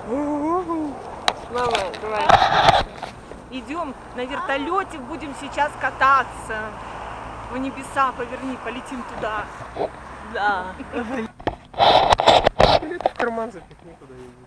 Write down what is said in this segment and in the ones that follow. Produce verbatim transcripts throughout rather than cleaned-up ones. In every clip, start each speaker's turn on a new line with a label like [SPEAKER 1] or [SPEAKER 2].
[SPEAKER 1] Мама, давай. Идем на вертолете, будем сейчас кататься. В небеса поверни, полетим туда. Да.
[SPEAKER 2] Билет в карман запихни куда-нибудь.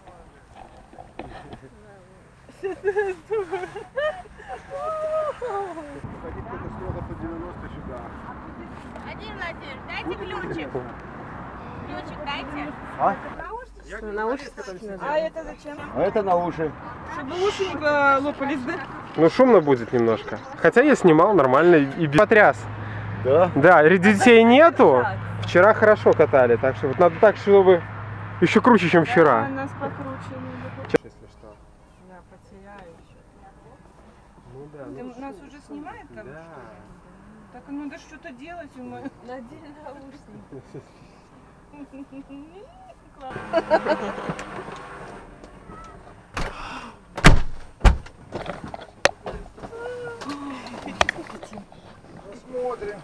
[SPEAKER 3] Ходить только строго по девяносто сюда.
[SPEAKER 4] Один Владимир, дайте ключик. Ключик дайте.
[SPEAKER 3] А?
[SPEAKER 1] Наушники. А это зачем?
[SPEAKER 3] А это на уши.
[SPEAKER 1] Чтобы уши не лопались, да?
[SPEAKER 2] Ну шумно будет немножко. Хотя я снимал нормально и потряс.
[SPEAKER 3] Да?
[SPEAKER 2] Да, детей нету. Вчера хорошо катали, так что вот надо так, чтобы еще круче, чем вчера.
[SPEAKER 1] Нас покруче.
[SPEAKER 2] Если что.
[SPEAKER 1] Я потеряю еще.
[SPEAKER 2] Ну да.
[SPEAKER 1] Ты
[SPEAKER 2] Ну,
[SPEAKER 1] нас уже снимает там?
[SPEAKER 2] да.
[SPEAKER 1] Так надо что-то делать.
[SPEAKER 4] Надень наушники.
[SPEAKER 3] Посмотрим.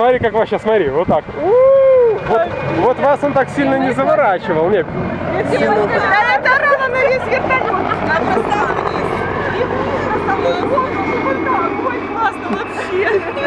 [SPEAKER 2] смотри, как вас сейчас, смотри, вот так. У-у-у. Вот, вот вас он так сильно не заворачивал. Нет, сильно вот так.
[SPEAKER 1] Да это рано на весь вертолет. На бросал вниз. И вниз бросал. Ой, вот так. Ой, классно вообще.